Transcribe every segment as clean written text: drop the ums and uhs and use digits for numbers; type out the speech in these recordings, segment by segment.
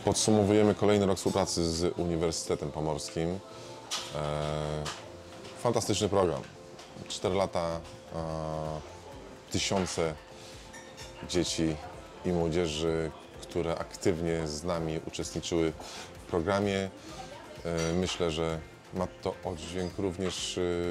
Podsumowujemy kolejny rok współpracy z Uniwersytetem Pomorskim. Fantastyczny program. 4 lata, tysiące dzieci i młodzieży, które aktywnie z nami uczestniczyły w programie. Myślę, że ma to oddźwięk również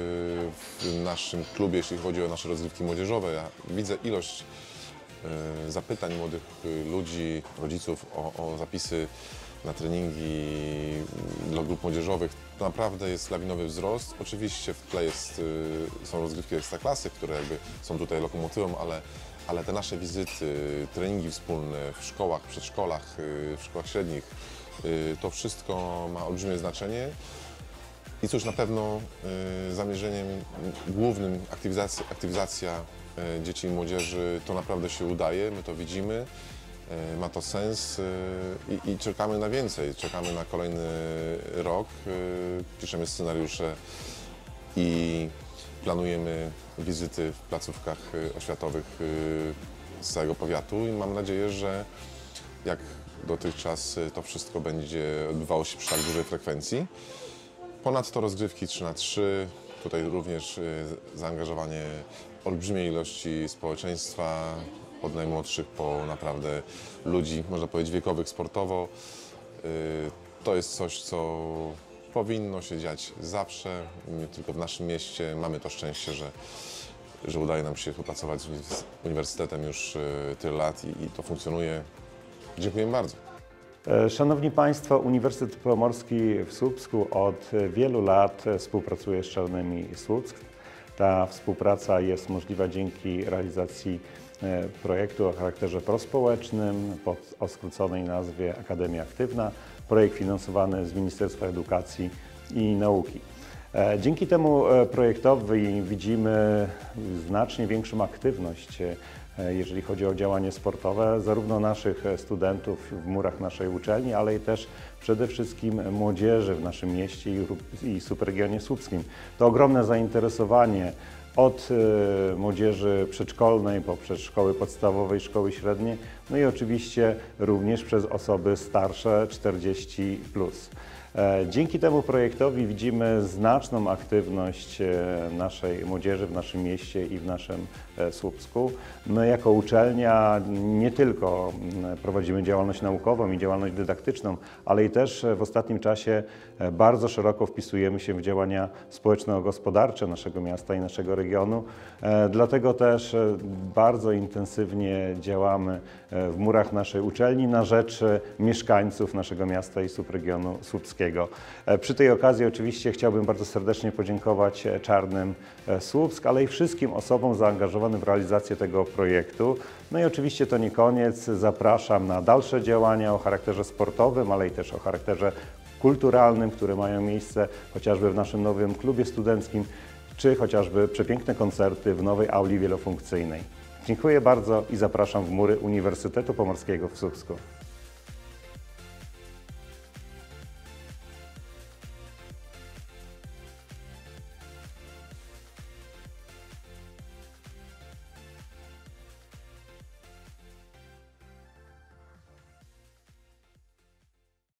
w naszym klubie, jeśli chodzi o nasze rozgrywki młodzieżowe. Ja widzę ilość zapytań młodych ludzi, rodziców o zapisy na treningi dla grup młodzieżowych. To naprawdę jest lawinowy wzrost. Oczywiście w tle są rozgrywki ekstraklasy, które jakby są tutaj lokomotywą, ale te nasze wizyty, treningi wspólne w szkołach, przedszkolach, w szkołach średnich, to wszystko ma olbrzymie znaczenie. I cóż, na pewno zamierzeniem głównym aktywizacja dzieci i młodzieży to naprawdę się udaje, my to widzimy, ma to sens i czekamy na więcej, czekamy na kolejny rok, piszemy scenariusze i planujemy wizyty w placówkach oświatowych z całego powiatu i mam nadzieję, że jak dotychczas to wszystko będzie odbywało się przy tak dużej frekwencji. Ponadto rozgrywki 3×3, tutaj również zaangażowanie olbrzymiej ilości społeczeństwa, od najmłodszych po naprawdę ludzi, można powiedzieć, wiekowych sportowo. To jest coś, co powinno się dziać zawsze, nie tylko w naszym mieście. Mamy to szczęście, że udaje nam się współpracować z Uniwersytetem już tyle lat i to funkcjonuje. Dziękuję bardzo. Szanowni Państwo, Uniwersytet Pomorski w Słupsku od wielu lat współpracuje z Czarnymi Słupsk. Ta współpraca jest możliwa dzięki realizacji projektu o charakterze prospołecznym o skróconej nazwie Akademia Aktywna. Projekt finansowany z Ministerstwa Edukacji i Nauki. Dzięki temu projektowi widzimy znacznie większą aktywność, jeżeli chodzi o działanie sportowe, zarówno naszych studentów w murach naszej uczelni, ale i też przede wszystkim młodzieży w naszym mieście i subregionie słupskim. To ogromne zainteresowanie od młodzieży przedszkolnej poprzez szkoły podstawowe i szkoły średnie, no i oczywiście również przez osoby starsze 40+. Dzięki temu projektowi widzimy znaczną aktywność naszej młodzieży w naszym mieście i w naszym Słupsku. My jako uczelnia nie tylko prowadzimy działalność naukową i działalność dydaktyczną, ale i też w ostatnim czasie bardzo szeroko wpisujemy się w działania społeczno-gospodarcze naszego miasta i naszego regionu. Dlatego też bardzo intensywnie działamy w murach naszej uczelni na rzecz mieszkańców naszego miasta i subregionu słupskiego. Przy tej okazji oczywiście chciałbym bardzo serdecznie podziękować Czarnym Słupsk, ale i wszystkim osobom zaangażowanym w realizację tego projektu. No i oczywiście to nie koniec. Zapraszam na dalsze działania o charakterze sportowym, ale i też o charakterze kulturalnym, które mają miejsce chociażby w naszym nowym klubie studenckim, czy chociażby przepiękne koncerty w nowej auli wielofunkcyjnej. Dziękuję bardzo i zapraszam w mury Uniwersytetu Pomorskiego w Słupsku.